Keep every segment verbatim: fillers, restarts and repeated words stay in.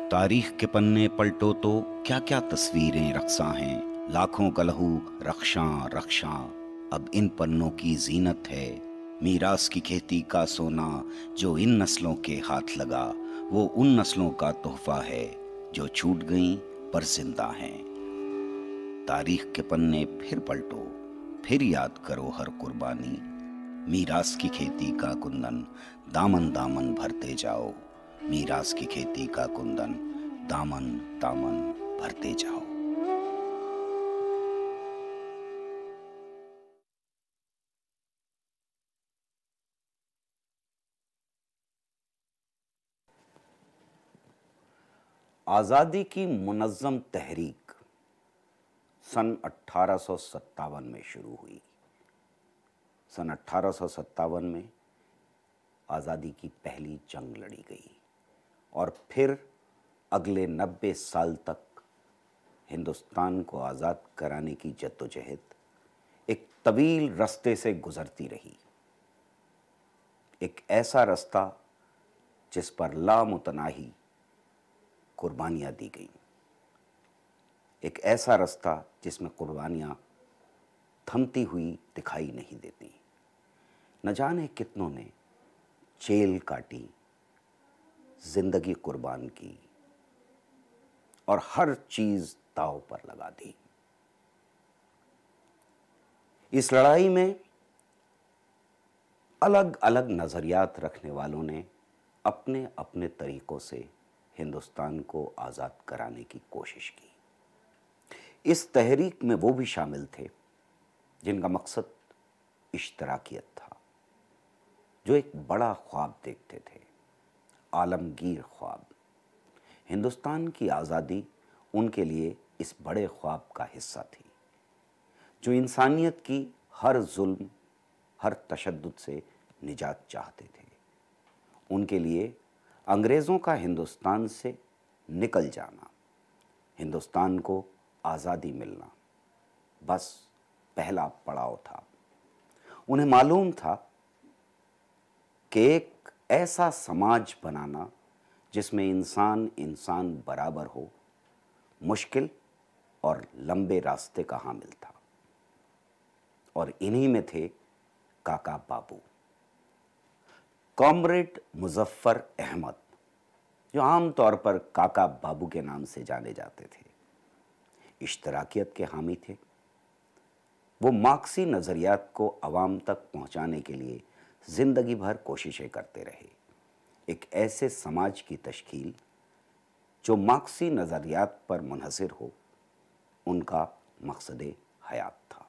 तारीख के पन्ने पलटो तो क्या क्या तस्वीरें रक्सा हैं, लाखों का लहू रक्षा रक्षा। अब इन पन्नों की जीनत है, मीरास की खेती का सोना जो इन नस्लों के हाथ लगा, वो उन नस्लों का तोहफा है जो छूट गईं पर जिंदा हैं। तारीख के पन्ने फिर पलटो, फिर याद करो हर कुर्बानी, मीरास की खेती का कुंदन दामन दामन भरते जाओ, मीरास की खेती का कुंदन दामन दामन भरते जाओ। आज़ादी की मुनज़्ज़म तहरीक सन अठारह सौ सत्तावन में शुरू हुई। सन अठारह सौ सत्तावन में आज़ादी की पहली जंग लड़ी गई और फिर अगले नब्बे साल तक हिंदुस्तान को आज़ाद कराने की जद्दोजहद एक तवील रास्ते से गुजरती रही। एक ऐसा रास्ता जिस पर लामुतनाही कुर्बानियाँ दी गईं, एक ऐसा रास्ता जिसमें कुर्बानियाँ थमती हुई दिखाई नहीं देती। न जाने कितनों ने जेल काटी, जिंदगी कुर्बान की और हर चीज दांव पर लगा दी। इस लड़ाई में अलग अलग नजरियात रखने वालों ने अपने अपने तरीकों से हिंदुस्तान को आज़ाद कराने की कोशिश की। इस तहरीक में वो भी शामिल थे जिनका मकसद इश्तराकियत था, जो एक बड़ा ख्वाब देखते थे, आलमगीर ख्वाब। हिंदुस्तान की आज़ादी उनके लिए इस बड़े ख्वाब का हिस्सा थी, जो इंसानियत की हर जुल्म, हर तशद्दुद से निजात चाहते थे। उनके लिए अंग्रेज़ों का हिंदुस्तान से निकल जाना, हिंदुस्तान को आज़ादी मिलना, बस पहला पड़ाव था। उन्हें मालूम था कि एक ऐसा समाज बनाना जिसमें इंसान इंसान बराबर हो, मुश्किल और लंबे रास्ते का हामिल था। और इन्हीं में थे काका बाबू, कॉमरेड मुजफ्फर अहमद, जो आम तौर पर काका बाबू के नाम से जाने जाते थे। इश्तराकियत के हामी थे। वो मार्क्सी नज़रियात को अवाम तक पहुंचाने के लिए ज़िंदगी भर कोशिशें करते रहे। एक ऐसे समाज की तश्कील जो मार्क्सी नज़रियात पर मुनहसिर हो, उनका मकसद हयात था।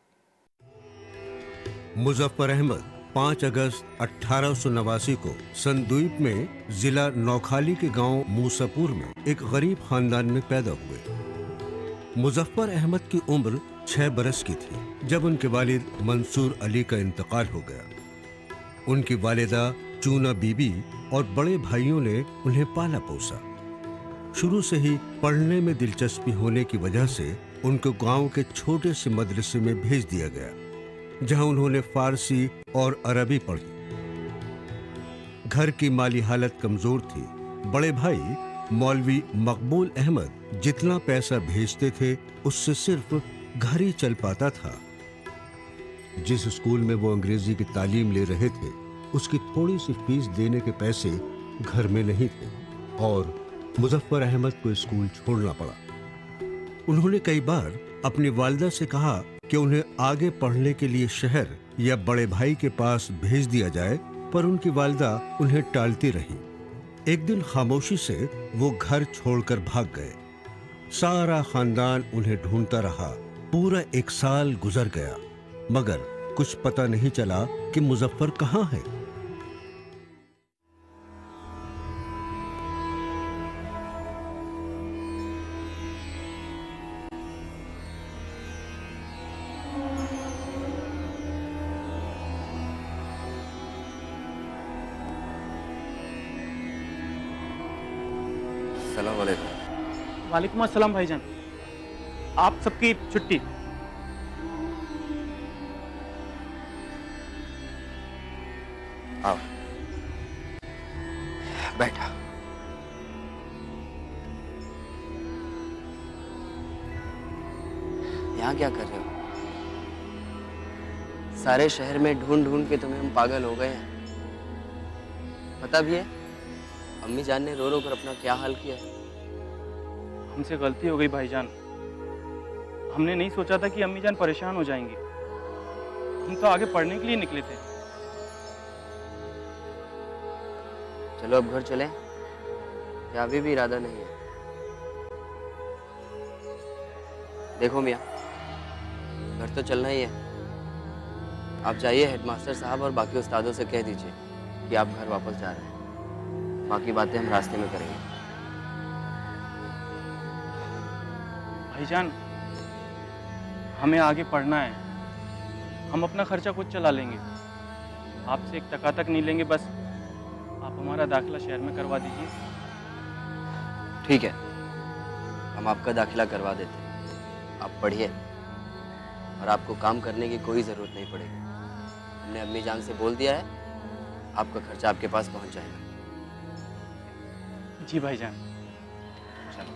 मुजफ्फर अहमद पाँच अगस्त अठारह सौ नवासी को संदीप में जिला नौखाली के गांव मूसापुर में एक गरीब खानदान में पैदा हुए। मुजफ्फर अहमद की उम्र छह बरस की थी जब उनके वालिद मंसूर अली का इंतकाल हो गया। उनकी वालिदा चूना बीबी और बड़े भाइयों ने उन्हें पाला पोसा। शुरू से ही पढ़ने में दिलचस्पी होने की वजह से उनको गांव के छोटे से मदरसे में भेज दिया गया, जहां उन्होंने फारसी और अरबी पढ़ी। घर की माली हालत कमजोर थी। बड़े भाई मौलवी मकबूल अहमद जितना पैसा भेजते थे उससे सिर्फ घर ही चल पाता था। जिस स्कूल में वो अंग्रेजी की तालीम ले रहे थे उसकी थोड़ी सी फीस देने के पैसे घर में नहीं थे और मुजफ्फर अहमद को स्कूल छोड़ना पड़ा। उन्होंने कई बार अपनी वालिदा से कहा कि उन्हें आगे पढ़ने के लिए शहर या बड़े भाई के पास भेज दिया जाए, पर उनकी वालिदा उन्हें टालती रही। एक दिन खामोशी से वो घर छोड़कर भाग गए। सारा खानदान उन्हें ढूंढता रहा। पूरा एक साल गुजर गया मगर कुछ पता नहीं चला कि मुजफ्फर कहाँ है। अस्सलाम वालेकुम। वालेकुम अस्सलाम भाईजान, आप सबकी छुट्टी। आओ बैठा। यहाँ क्या कर रहे हो? सारे शहर में ढूंढ ढूंढ के तुम्हें हम पागल हो गए हैं। पता भी है अम्मी जान ने रो रो कर अपना क्या हाल किया है। हमसे गलती हो गई भाईजान। हमने नहीं सोचा था कि अम्मी जान परेशान हो जाएंगी। हम तो आगे पढ़ने के लिए निकले थे। चलो अब घर चलें या अभी भी इरादा नहीं है? देखो मियाँ, घर तो चलना ही है। आप जाइए हेडमास्टर साहब और बाकी उस्तादों से कह दीजिए कि आप घर वापस जा रहे हैं। बाकी बातें हम रास्ते में करेंगे। भाईजान, हमें आगे पढ़ना है। हम अपना खर्चा खुद चला लेंगे। आपसे एक टका तक नहीं लेंगे। बस आप हमारा दाखिला शहर में करवा दीजिए। ठीक है, हम आपका दाखिला करवा देते हैं। आप पढ़िए और आपको काम करने की कोई ज़रूरत नहीं पड़ेगी। हमने अम्मी जान से बोल दिया है, आपका खर्चा आपके पास पहुंच जाएगा। जी भाईजान। चलो।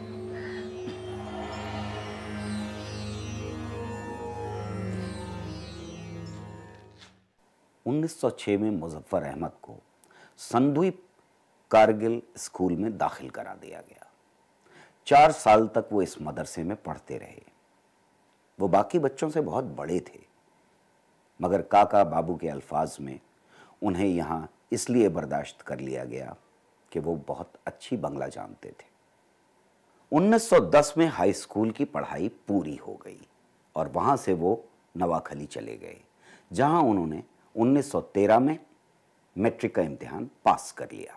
उन्नीस सौ छह में मुजफ्फर अहमद को संदीप कारगिल स्कूल में दाखिल करा दिया गया। चार साल तक वो इस मदरसे में पढ़ते रहे। वो बाकी बच्चों से बहुत बड़े थे, मगर काका बाबू के अल्फाज में उन्हें यहाँ इसलिए बर्दाश्त कर लिया गया कि वो बहुत अच्छी बंगला जानते थे। उन्नीस सौ दस में हाई स्कूल की पढ़ाई पूरी हो गई और वहाँ से वो नवाखली चले गए, जहाँ उन्होंने उन्नीस सौ तेरह में मैट्रिक का इम्तिहान पास कर लिया।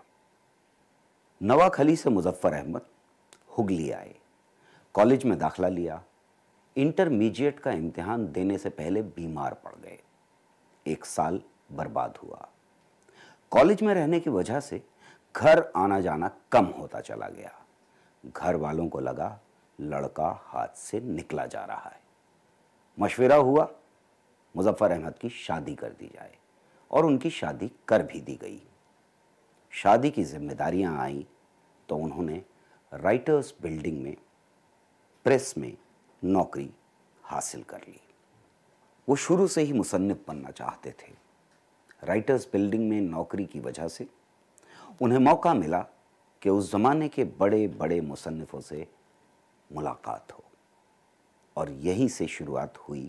नवाखली से मुजफ्फर अहमद हुगली आए, कॉलेज में दाखिला लिया। इंटरमीडिएट का इम्तिहान देने से पहले बीमार पड़ गए। एक साल बर्बाद हुआ। कॉलेज में रहने की वजह से घर आना जाना कम होता चला गया। घर वालों को लगा लड़का हाथ से निकला जा रहा है। मशवरा हुआ मुजफ्फर अहमद की शादी कर दी जाए और उनकी शादी कर भी दी गई। शादी की जिम्मेदारियां आईं तो उन्होंने राइटर्स बिल्डिंग में प्रेस में नौकरी हासिल कर ली। वो शुरू से ही मुसन्निफ बनना चाहते थे। राइटर्स बिल्डिंग में नौकरी की वजह से उन्हें मौका मिला कि उस ज़माने के बड़े बड़े मुसन्निफों से मुलाकात हो, और यहीं से शुरुआत हुई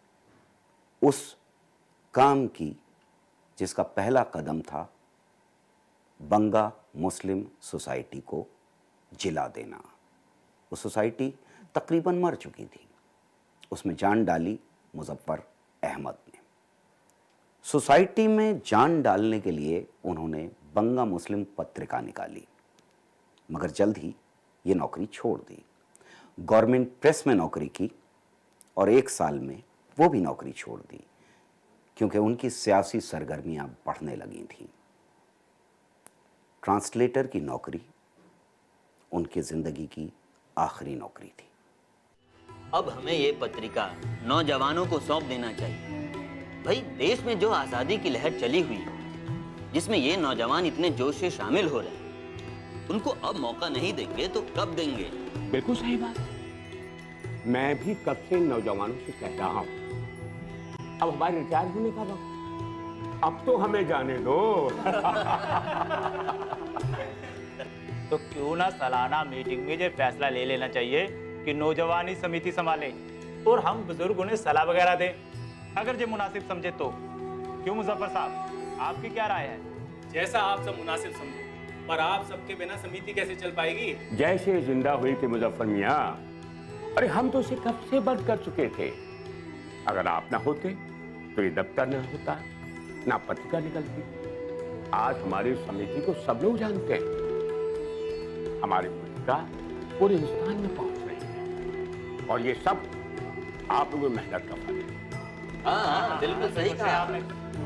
उस काम की जिसका पहला कदम था बंगा मुस्लिम सोसाइटी को जिला देना। वो सोसाइटी तकरीबन मर चुकी थी। उसमें जान डाली मुजफ्फर अहमद ने। सोसाइटी में जान डालने के लिए उन्होंने बंगा मुस्लिम पत्रिका निकाली, मगर जल्द ही ये नौकरी छोड़ दी। गवर्नमेंट प्रेस में नौकरी की और एक साल में वो भी नौकरी छोड़ दी, क्योंकि उनकी सियासी सरगर्मियां बढ़ने लगी थीं। ट्रांसलेटर की नौकरी उनकी जिंदगी की आखिरी नौकरी थी। अब हमें ये पत्रिका नौजवानों को सौंप देना चाहिए। भाई, देश में जो आजादी की लहर चली हुई है, जिसमें ये नौजवान इतने जोश से शामिल हो रहे हैं, उनको अब मौका नहीं देंगे तो कब देंगे? बिल्कुल सही बात। मैं भी कब से नौजवानों से कह रहा हूं, अब हमारे रिटायर होने का वक्त, अब तो हमें जाने दो। तो क्यों ना सालाना मीटिंग में ये फैसला ले लेना चाहिए कि नौजवानी समिति संभाले और हम बुजुर्ग उन्हें सलाह वगैरह दें, अगर ये मुनासिब समझे तो। क्यों मुजफ्फर साहब, आपकी क्या राय है? जैसा आप सब मुनासिब समझो, पर आप सबके बिना समिति कैसे चल पाएगी? जैसे जिंदा हुई थी मुजफ्फर मियाँ, अरे हम तो उसे कब से बंद कर चुके थे। अगर आप ना होते तो ये दफ्तर न होता, ना पत्रिका निकलती। आज हमारी समिति को सब लोग जानते हैं। हमारी पत्रिका पूरे हिंदुस्तान में पहुंच रही है, और ये सब आप लोगों की मेहनत का फल है। हाँ, बिल्कुल सही कहा आपने।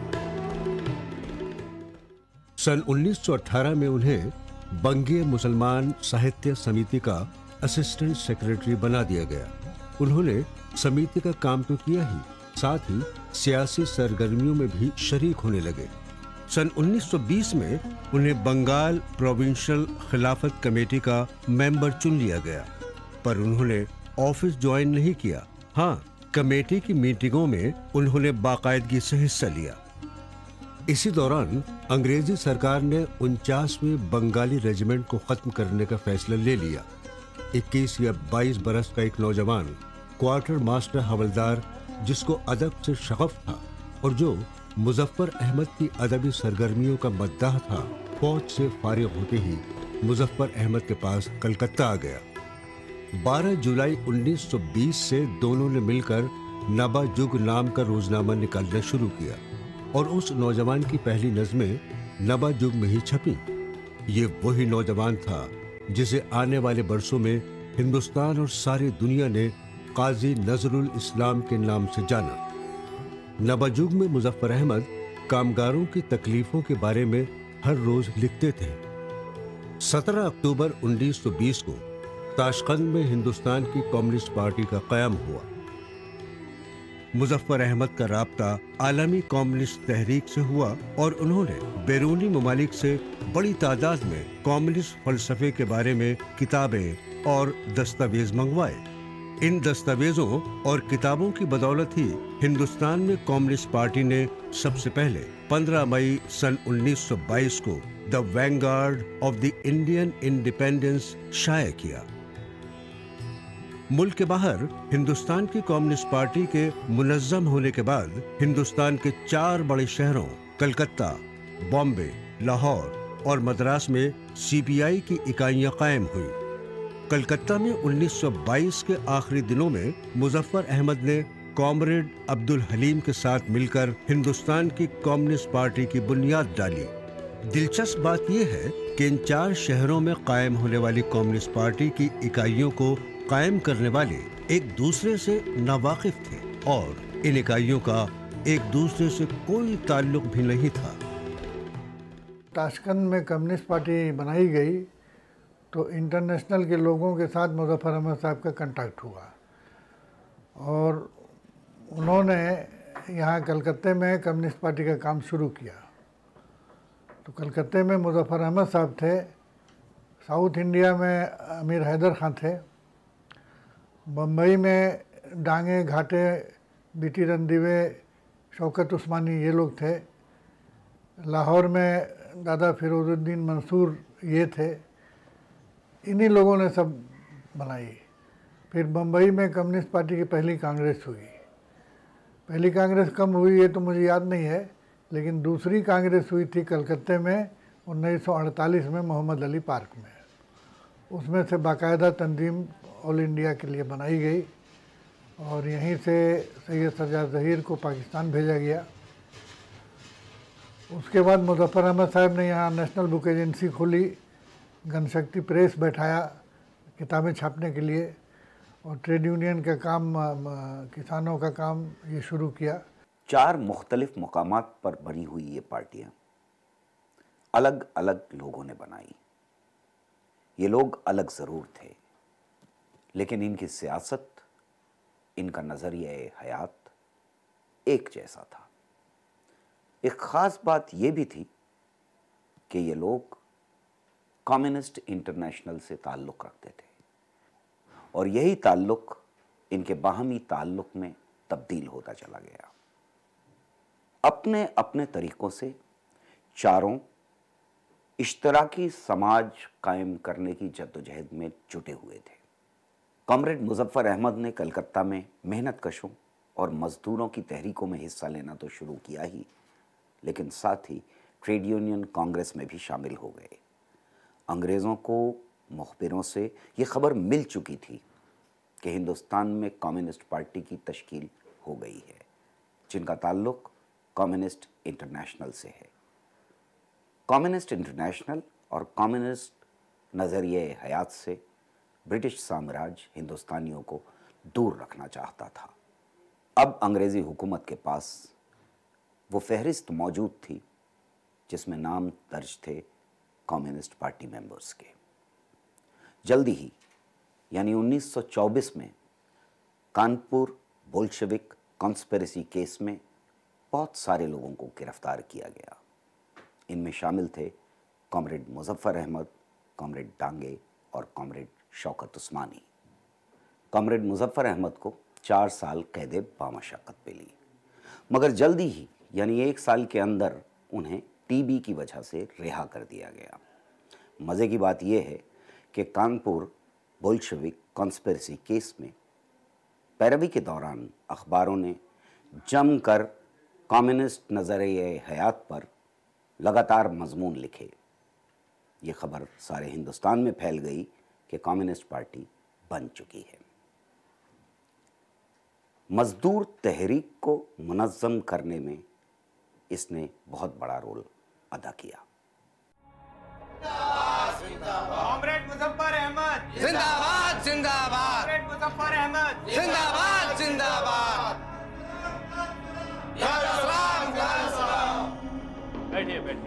सन उन्नीस सौ अठारह में उन्हें बंगीय मुसलमान साहित्य समिति का असिस्टेंट सेक्रेटरी बना दिया गया। उन्होंने समिति का काम तो किया ही, साथ ही सियासी सरगर्मियों में भी शरीक होने लगे। सन उन्नीस सौ बीस में उन्हें बंगाल प्रोविंशियल खिलाफत कमेटी का मेंबर चुन लिया गया, पर उन्होंने ऑफिस ज्वाइन नहीं किया। हाँ, कमेटी की मीटिंगों में उन्होंने बाकायदगी से हिस्सा लिया। इसी दौरान अंग्रेजी सरकार ने उनचासवें बंगाली रेजिमेंट को खत्म करने का फैसला ले लिया। इक्कीस या बाईस बरस का एक नौजवान क्वार्टर मास्टर हवलदार, जिसको अदब से शगफ था और जो मुजफ्फर अहमद की अदबी सरगर्मियों का मद्दाह था, फौज से फारिग होते ही मुजफ्फर अहमद के पास कलकत्ता आ गया। बारह जुलाई उन्नीस सौ बीस से दोनों ने मिलकर नबाजुग नाम का रोजनामा निकालना शुरू किया और उस नौजवान की पहली नज़में नबाजुग में ही छपी। ये वही नौजवान था जिसे आने वाले बरसों में हिंदुस्तान और सारी दुनिया ने काजी नजरुल इस्लाम के नाम से जाना। नबाजुग में मुजफ्फर अहमद कामगारों की तकलीफों के बारे में हर रोज लिखते थे। सत्रह अक्टूबर उन्नीस सौ बीस को ताशकंद में हिंदुस्तान की कम्युनिस्ट पार्टी का क़याम हुआ। मुजफ्फर अहमद का राब्ता आलमी कम्युनिस्ट तहरीक से हुआ और उन्होंने बैरूनी ममालिक से बड़ी तादाद में कम्युनिस्ट फलसफे के बारे में किताबें और दस्तावेज मंगवाए। इन दस्तावेजों और किताबों की बदौलत ही हिंदुस्तान में कम्युनिस्ट पार्टी ने सबसे पहले पंद्रह मई सन उन्नीस सौ बाईस को the vanguard of the Indian independence शाया किया। मुल्क के बाहर हिंदुस्तान की कम्युनिस्ट पार्टी के मुनज़्ज़म होने के बाद हिंदुस्तान के चार बड़े शहरों कलकत्ता, बॉम्बे, लाहौर और मद्रास में सीपीआई की इकाइयां कायम हुई। कलकत्ता में उन्नीस सौ बाईस के आखिरी दिनों में मुजफ्फर अहमद ने कॉमरेड अब्दुल हलीम के साथ मिलकर हिंदुस्तान की कम्युनिस्ट पार्टी की बुनियाद डाली। दिलचस्प बात यह है कि इन चार शहरों में कायम होने वाली कम्युनिस्ट पार्टी की इकाइयों को कायम करने वाले एक दूसरे से नावाकिफ थे और इन इकाइयों का एक दूसरे से कोई ताल्लुक भी नहीं था। ताशकंद में कम्युनिस्ट पार्टी बनाई गई तो इंटरनेशनल के लोगों के साथ मुजफ्फर अहमद साहब का कांटेक्ट हुआ और उन्होंने यहाँ कलकत्ते में कम्युनिस्ट पार्टी का काम शुरू किया। तो कलकत्ते में मुजफ्फर अहमद साहब थे, साउथ इंडिया में अमीर हैदर खान थे, बम्बई में डांगे घाटे, बीटी रंधीवे, शौकत उस्मानी ये लोग थे, लाहौर में दादा फिरोजुद्दीन मंसूर ये थे। इन्हीं लोगों ने सब बनाई। फिर बम्बई में कम्युनिस्ट पार्टी की पहली कांग्रेस हुई। पहली कांग्रेस कब हुई ये तो मुझे याद नहीं है, लेकिन दूसरी कांग्रेस हुई थी कलकत्ते में उन्नीस सौ अड़तालीस में मोहम्मद अली पार्क में। उसमें से बाकायदा तंजीम ऑल इंडिया के लिए बनाई गई और यहीं से सैयद सरजार ज़हीर को पाकिस्तान भेजा गया। उसके बाद मुजफ्फर अहमद साहब ने यहाँ नेशनल बुक एजेंसी खोली, जनशक्ति प्रेस बैठाया किताबें छापने के लिए और ट्रेड यूनियन का काम, किसानों का काम ये शुरू किया। चार मुख्तलिफ मकामात पर बनी हुई ये पार्टियां अलग अलग लोगों ने बनाई। ये लोग अलग ज़रूर थे, लेकिन इनकी सियासत, इनका नज़रिया हयात एक जैसा था। एक ख़ास बात यह भी थी कि ये लोग कम्युनिस्ट इंटरनेशनल से ताल्लुक़ रखते थे और यही ताल्लुक़ इनके बाहमी ताल्लुक़ में तब्दील होता चला गया। अपने अपने तरीक़ों से चारों इश्तराकी समाज कायम करने की जद्दोजहद में जुटे हुए थे। कॉमरेड मुजफ्फर अहमद ने कलकत्ता में मेहनत कशों और मज़दूरों की तहरीकों में हिस्सा लेना तो शुरू किया ही, लेकिन साथ ही ट्रेड यूनियन कांग्रेस में भी शामिल हो गए। अंग्रेज़ों को मुखबिरों से ये खबर मिल चुकी थी कि हिंदुस्तान में कम्युनिस्ट पार्टी की तश्कील हो गई है, जिनका ताल्लुक़ कम्युनिस्ट इंटरनेशनल से है। कम्युनिस्ट इंटरनेशनल और कम्युनिस्ट नज़रिए हयात से ब्रिटिश साम्राज्य हिंदुस्तानियों को दूर रखना चाहता था। अब अंग्रेज़ी हुकूमत के पास वो फहरिस्त मौजूद थी जिसमें नाम दर्ज थे कम्युनिस्ट पार्टी मेंबर्स के। जल्दी ही यानी उन्नीस सौ चौबीस में कानपुर बोल्शेविक कॉन्स्पिरेसी केस में बहुत सारे लोगों को गिरफ्तार किया गया। इनमें शामिल थे कॉमरेड मुजफ्फर अहमद, कॉमरेड डांगे और कॉमरेड शौकत उस्मानी। कॉमरेड मुजफ्फर अहमद को चार साल कैद बामशक्कत पे ली, मगर जल्दी ही यानी एक साल के अंदर उन्हें टीबी की वजह से रिहा कर दिया गया। मज़े की बात यह है कि कानपुर बोल्शेविक कॉन्स्पिरेसी केस में पैरवी के दौरान अखबारों ने जमकर कम्युनिस्ट नज़रिए हयात पर लगातार मजमून लिखे। ये खबर सारे हिंदुस्तान में फैल गई कि कम्युनिस्ट पार्टी बन चुकी है। मजदूर तहरीक को मुनज़्ज़म करने में इसने बहुत बड़ा रोल अदा किया। कॉमरेड मुजफ्फर अहमद जिंदाबाद जिंदाबाद, कॉमरेड मुजफ्फर अहमद जिंदाबाद जिंदाबाद। बैठिए बैठिए।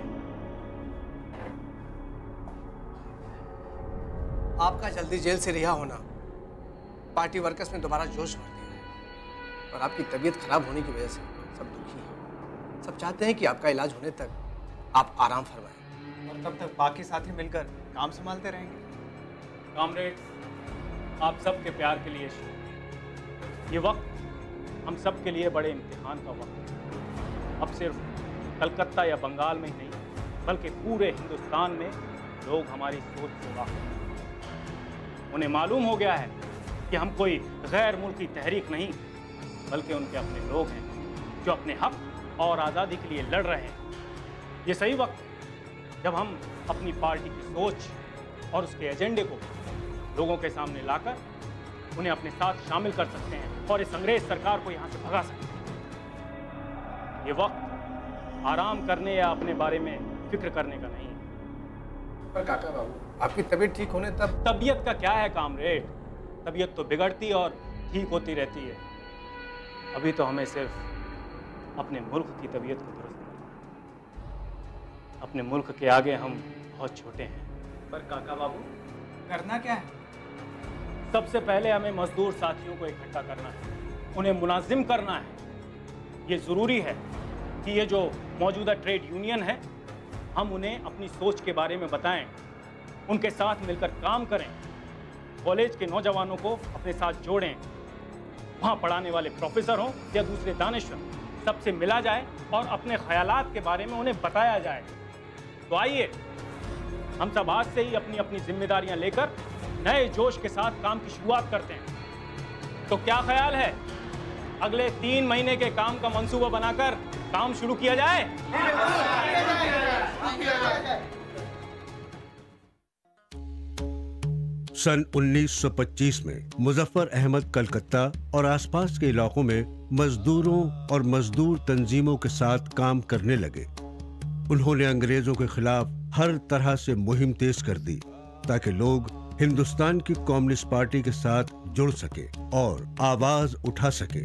आपका जल्दी जेल से रिहा होना पार्टी वर्कर्स में दोबारा जोश भर दिया है, और आपकी तबीयत खराब होने की वजह से सब दुखी हैं। सब चाहते हैं कि आपका इलाज होने तक आप आराम फरमाएं, और तब तक बाकी साथी मिलकर काम संभालते रहेंगे। कॉमरेड्स, आप सबके प्यार के लिए शुक्रिया। ये वक्त हम सब के लिए बड़े इम्तिहान का वक्त है। अब सिर्फ कलकत्ता या बंगाल में ही नहीं बल्कि पूरे हिंदुस्तान में लोग हमारी सोच से वाकिफ हैं। उन्हें मालूम हो गया है कि हम कोई गैर मुल्की तहरीक नहीं बल्कि उनके अपने लोग हैं जो अपने हक और आज़ादी के लिए लड़ रहे हैं। ये सही वक्त है जब हम अपनी पार्टी की सोच और उसके एजेंडे को लोगों के सामने लाकर उन्हें अपने साथ शामिल कर सकते हैं और इस अंग्रेज सरकार को यहाँ से भगा सकते हैं। ये वक्त आराम करने या अपने बारे में फिक्र करने का नहीं है। पर काका बाबू, आपकी तबीयत ठीक होने तब तबीयत का क्या है कामरेड, तबीयत तो बिगड़ती और ठीक होती रहती है। अभी तो हमें सिर्फ अपने मुल्क की तबीयत को दुरुस्त करना है। अपने मुल्क के आगे हम बहुत छोटे हैं। पर काका बाबू, करना क्या है? सबसे पहले हमें मजदूर साथियों को इकट्ठा करना है, उन्हें मुनाजिम करना है। ये ज़रूरी है कि ये जो मौजूदा ट्रेड यूनियन है हम उन्हें अपनी सोच के बारे में बताएं, उनके साथ मिलकर काम करें, कॉलेज के नौजवानों को अपने साथ जोड़ें, वहाँ पढ़ाने वाले प्रोफेसर हों या दूसरे दानिशवर, सबसे मिला जाए और अपने ख्यालात के बारे में उन्हें बताया जाए। तो आइए हम सब आज से ही अपनी अपनी जिम्मेदारियां लेकर नए जोश के साथ काम की शुरुआत करते हैं। तो क्या ख्याल है, अगले तीन महीने के काम का मंसूबा बनाकर काम शुरू किया जाए? सन उन्नीस सौ पच्चीस में मुजफ्फर अहमद कलकत्ता और आसपास के इलाकों में मजदूरों और मजदूर तंजीमों के साथ काम करने लगे। उन्होंने अंग्रेजों के खिलाफ हर तरह से मुहिम तेज कर दी ताकि लोग हिंदुस्तान की कम्युनिस्ट पार्टी के साथ जुड़ सके और आवाज उठा सके।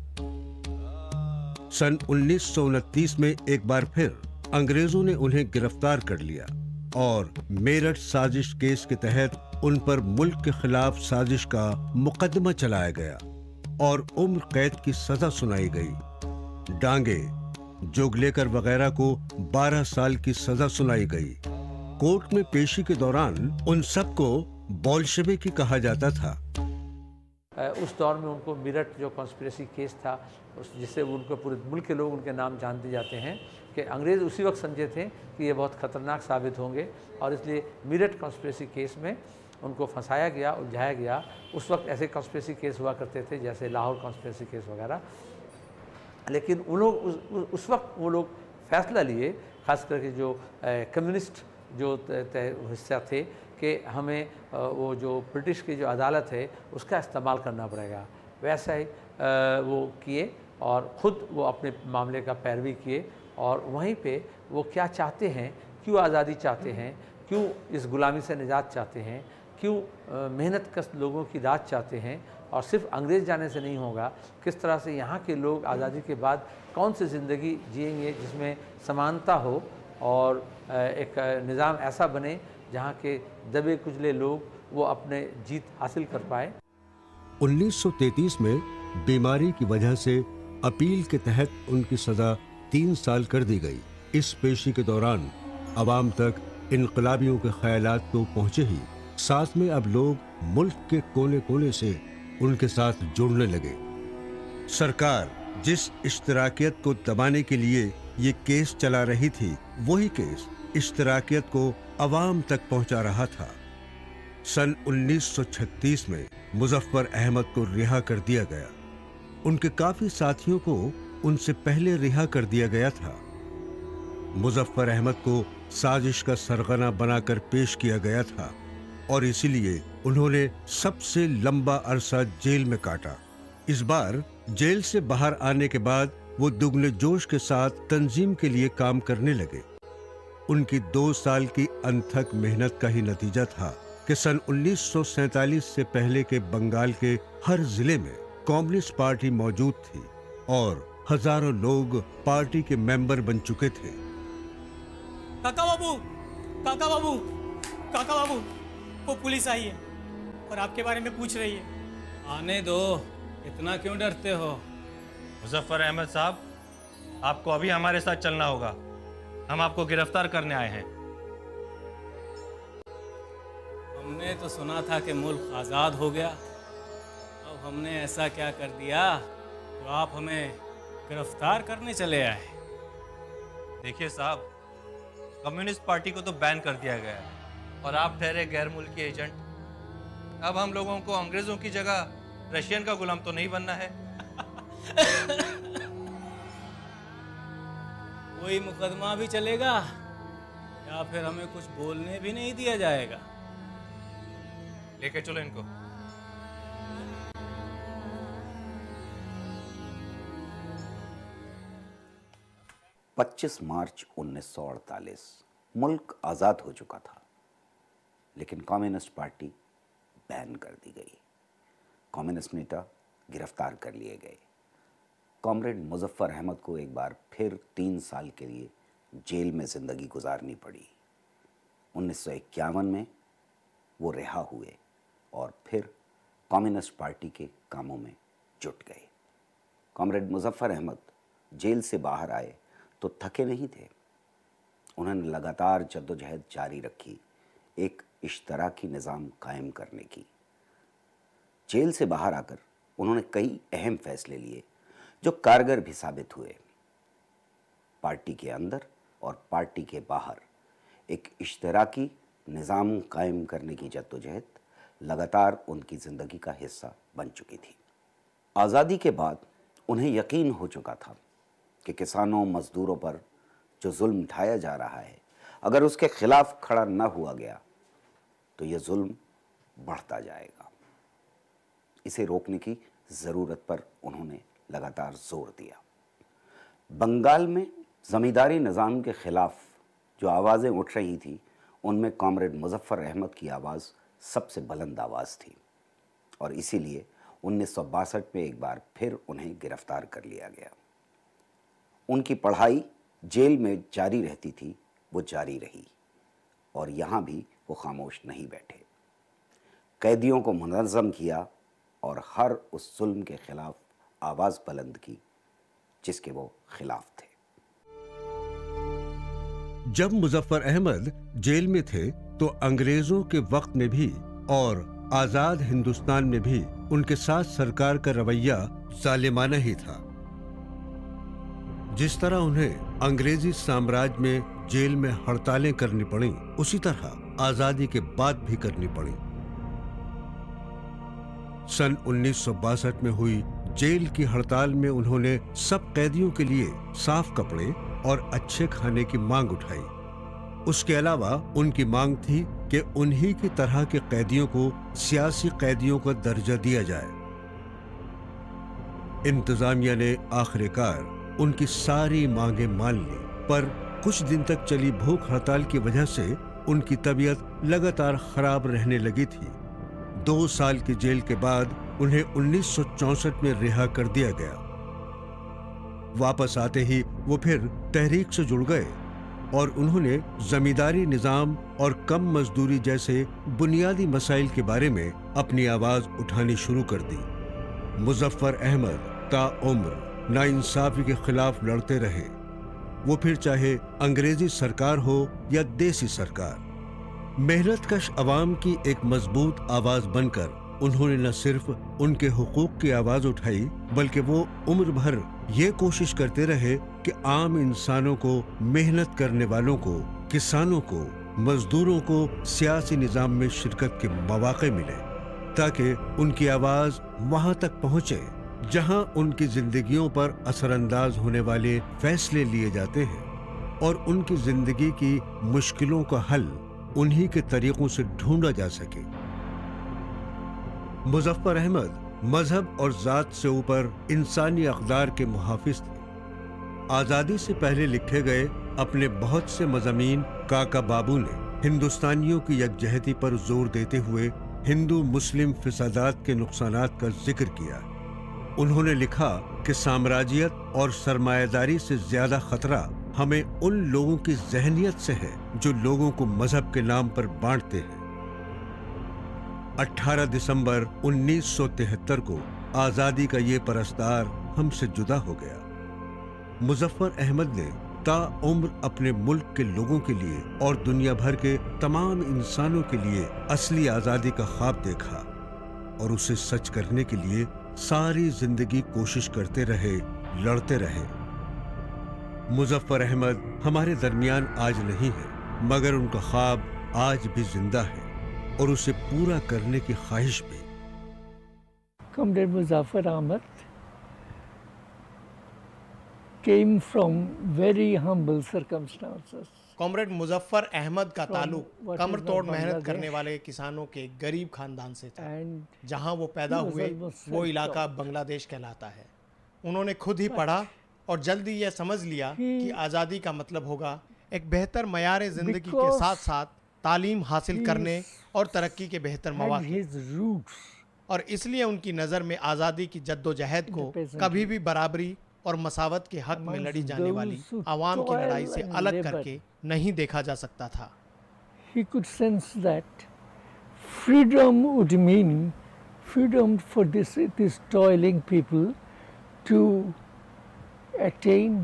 सन उन्नीस सौ उनतीस में एक बार फिर अंग्रेजों ने उन्हें गिरफ्तार कर लिया और मेरठ साजिश केस के तहत उन पर मुल्क के खिलाफ साजिश का मुकदमा चलाया गया और उम्र कैद की सजा सुनाई गई। डांगे, जोगलेकर वगैरह को बारह साल की सजा सुनाई गई। कोर्ट में पेशी के दौरान उन सबको बोल्शेविकी कहा जाता था। उस दौर में उनको मेरठ जो कॉन्स्पिरेसी केस था उस जिससे उनको पूरे मुल्क के लोग उनके नाम जानते जाते हैं कि अंग्रेज़ उसी वक्त समझे थे कि ये बहुत ख़तरनाक साबित होंगे और इसलिए मेरठ कॉन्स्पिरेसी केस में उनको फंसाया गया, उलझाया गया। उस वक्त ऐसे कॉन्स्पिरेसी केस हुआ करते थे जैसे लाहौर कॉन्स्पिरेसी केस वगैरह, लेकिन उन लोग उस, उस वक्त वो लोग फैसला लिए, ख़ास करके जो कम्युनिस्ट जो हिस्सा थे कि हमें वो जो ब्रिटिश की जो अदालत है उसका इस्तेमाल करना पड़ेगा। वैसा ही वो किए और ख़ुद वो अपने मामले का पैरवी किए और वहीं पे वो क्या चाहते हैं, क्यों आज़ादी चाहते हैं, क्यों इस गुलामी से निजात चाहते हैं, क्यों मेहनत कश लोगों की राहत चाहते हैं और सिर्फ अंग्रेज़ जाने से नहीं होगा, किस तरह से यहाँ के लोग आज़ादी के बाद कौन सी ज़िंदगी जिएंगे जिसमें समानता हो और एक निज़ाम ऐसा बने जहाँ के दबे कुचले लोग वो अपने जीत हासिल कर पाए। उन्नीस सौ तैंतीस में बीमारी की वजह से अपील के तहत उनकी सज़ा तीन साल कर दी गई। इस पेशी के दौरान अवाम तक इनकलाबियों के ख्यालात तो पहुँचे ही, साथ में अब लोग मुल्क के कोने कोने से उनके साथ जुड़ने लगे। सरकार जिस इश्तराकियत को दबाने के लिए ये केस चला रही थी, वही केस इश्तराकियत को अवाम तक पहुंचा रहा था। सन उन्नीस सौ छत्तीस में मुजफ्फर अहमद को रिहा कर दिया गया। उनके काफी साथियों को उनसे पहले रिहा कर दिया गया था। मुजफ्फर अहमद को साजिश का सरगना बनाकर पेश किया गया था और इसीलिए उन्होंने सबसे लंबा अरसा जेल में काटा। इस बार जेल से बाहर आने के बाद वो दुगने जोश के साथ तंजीम के लिए काम करने लगे। उनकी दो साल की अनथक मेहनत का ही नतीजा था कि सन उन्नीस सौ सैंतालीस से पहले के बंगाल के हर जिले में कम्युनिस्ट पार्टी मौजूद थी और हजारों लोग पार्टी के मेंबर बन चुके थे। काका बाबू, काका बाबू, काका बाबू, वो पुलिस आई है और आपके बारे में पूछ रही है। आने दो, इतना क्यों डरते हो? मुजफ्फर अहमद साहब, आपको अभी हमारे साथ चलना होगा। हम आपको गिरफ्तार करने आए हैं। हमने तो सुना था कि मुल्क आज़ाद हो गया। अब हमने ऐसा क्या कर दिया जो आप हमें गिरफ्तार करने चले आए? देखिए साहब, कम्युनिस्ट पार्टी को तो बैन कर दिया गया है और आप ठहरे गैर मुल्की एजेंट। अब हम लोगों को अंग्रेजों की जगह रशियन का गुलाम तो नहीं बनना है। कोई मुकदमा भी चलेगा या फिर हमें कुछ बोलने भी नहीं दिया जाएगा? लेके चलो इनको। पच्चीस मार्च उन्नीस सौ अड़तालीस मुल्क आज़ाद हो चुका था, लेकिन कम्युनिस्ट पार्टी बैन कर दी गई। कम्युनिस्ट नेता गिरफ्तार कर लिए गए। कॉमरेड मुजफ्फर अहमद को एक बार फिर तीन साल के लिए जेल में ज़िंदगी गुजारनी पड़ी। उन्नीस सौ इक्यावन में वो रिहा हुए और फिर कम्युनिस्ट पार्टी के कामों में जुट गए। कॉमरेड मुजफ्फर अहमद जेल से बाहर आए तो थके नहीं थे। उन्होंने लगातार जद्दोजहद जारी रखी, एक इश्तराकी निज़ाम कायम करने की। जेल से बाहर आकर उन्होंने कई अहम फैसले लिए जो कारगर भी साबित हुए। पार्टी के अंदर और पार्टी के बाहर एक इश्तराकी निज़ाम कायम करने की जद्दोजहद लगातार उनकी ज़िंदगी का हिस्सा बन चुकी थी। आज़ादी के बाद उन्हें यकीन हो चुका था कि किसानों मज़दूरों पर जो जुल्म ढाया जा रहा है, अगर उसके खिलाफ खड़ा न हुआ गया तो यह जुल्म बढ़ता जाएगा। इसे रोकने की ज़रूरत पर उन्होंने लगातार जोर दिया। बंगाल में ज़मींदारी निज़ाम के ख़िलाफ़ जो आवाज़ें उठ रही थी, उनमें कॉमरेड मुजफ्फर अहमद की आवाज़ सबसे बुलंद आवाज़ थी और इसीलिए उन्नीस सौ बासठ में एक बार फिर उन्हें गिरफ्तार कर लिया गया। उनकी पढ़ाई जेल में जारी रहती थी, वो जारी रही और यहाँ भी वो खामोश नहीं बैठे। कैदियों को मुनज़्ज़म किया और हर उस जुल्म के खिलाफ आवाज़ बुलंद की जिसके वो खिलाफ थे। जब मुजफ्फर अहमद जेल में थे तो अंग्रेजों के वक्त में भी और आजाद हिंदुस्तान में भी उनके साथ सरकार का रवैया जालिमाना ही था। जिस तरह उन्हें अंग्रेजी साम्राज्य में जेल में हड़तालें करनी पड़ी, उसी तरह आजादी के बाद भी करनी पड़ी। सन उन्नीस सौ बासठ में हुई जेल की हड़ताल में उन्होंने सब कैदियों के लिए साफ कपड़े और अच्छे खाने की मांग उठाई। उसके अलावा उनकी मांग थी कि उन्हीं की तरह के कैदियों को सियासी कैदियों का दर्जा दिया जाए। इंतजामिया ने आखिरकार उनकी सारी मांगें मान ली, पर कुछ दिन तक चली भूख हड़ताल की वजह से उनकी तबीयत लगातार खराब रहने लगी थी। दो साल की जेल के बाद उन्हें उन्नीस सौ चौसठ में रिहा कर दिया गया। वापस आते ही वो फिर तहरीक से जुड़ गए और उन्होंने जमींदारी निजाम और कम मजदूरी जैसे बुनियादी मसाइल के बारे में अपनी आवाज उठानी शुरू कर दी। मुजफ्फर अहमद ताउम्र नाइंसाफी के खिलाफ लड़ते रहे, वो फिर चाहे अंग्रेजी सरकार हो या देसी सरकार। मेहनतकश अवाम की एक मजबूत आवाज बनकर उन्होंने न सिर्फ उनके हुकूक की आवाज उठाई, बल्कि वो उम्र भर ये कोशिश करते रहे कि आम इंसानों को, मेहनत करने वालों को, किसानों को, मजदूरों को सियासी निजाम में शिरकत के मौके मिले, ताकि उनकी आवाज वहां तक पहुंचे जहां उनकी जिंदगियों पर असरअंदाज होने वाले फैसले लिए जाते हैं और उनकी जिंदगी की मुश्किलों का हल उन्हीं के तरीकों से ढूंढा जा सके। मुजफ्फर अहमद मजहब और जात से ऊपर इंसानी अक़दार के मुहाफिज थे। आज़ादी से पहले लिखे गए अपने बहुत से मज़ामीन काका बाबू ने हिंदुस्तानियों की यकजहती पर जोर देते हुए हिंदू मुस्लिम फिसादात के नुकसानात का जिक्र किया। उन्होंने लिखा कि साम्राज्यत और सरमायादारी से ज्यादा खतरा हमें उन लोगों की जहनियत से है जो लोगों को मजहब के नाम पर बांटते हैं। अठारह दिसंबर उन्नीस सौ तिहत्तर को आजादी का ये परस्तार हमसे जुदा हो गया। मुजफ्फर अहमद ने ताउम्र अपने मुल्क के लोगों के लिए और दुनिया भर के तमाम इंसानों के लिए असली आजादी का ख्वाब देखा और उसे सच करने के लिए सारी जिंदगी कोशिश करते रहे, लड़ते रहे। मुजफ्फर अहमद हमारे दरमियान आज नहीं है, मगर उनका ख्वाब आज भी जिंदा है और उसे पूरा करने की ख्वाहिश भी। Comrade Muzaffar Ahmad came from very humble circumstances. Comrade Muzaffar Ahmad का ताल्लुक कमर तोड़ मेहनत करने वाले किसानों के गरीब खानदान से था। जहां वो पैदा हुए वो इलाका बांग्लादेश कहलाता है। उन्होंने खुद ही पढ़ा और जल्दी यह समझ लिया कि आज़ादी का मतलब होगा एक बेहतर मयार ज़िंदगी के साथ साथ तालीम हासिल करने और तरक्की के बेहतर मौके। और इसलिए उनकी नज़र में आज़ादी की जद्दोजहद को कभी भी बराबरी और मसावत के हक में लड़ी जाने वाली आवाम की लड़ाई से अलग करके नहीं देखा जा सकता था। He could sense that freedom would mean freedom for this this toiling people to attain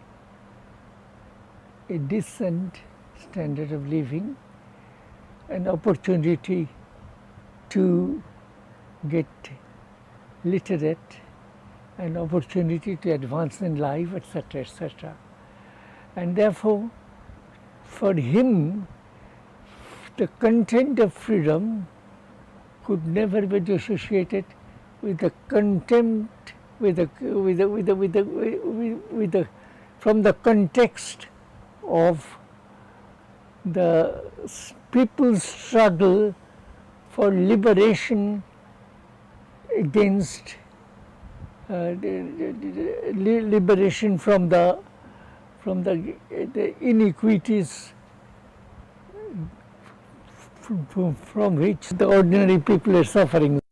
a decent standard of living, an opportunity to get literate, an opportunity to advance in life, et cetera, et cetera. And therefore, for him, the content of freedom could never be dissociated with the contempt, with the, with the, with the, with the, with, with the, from the context of the people's struggle for liberation against uh, liberation from the from the, the inequities from, from which the ordinary people are suffering.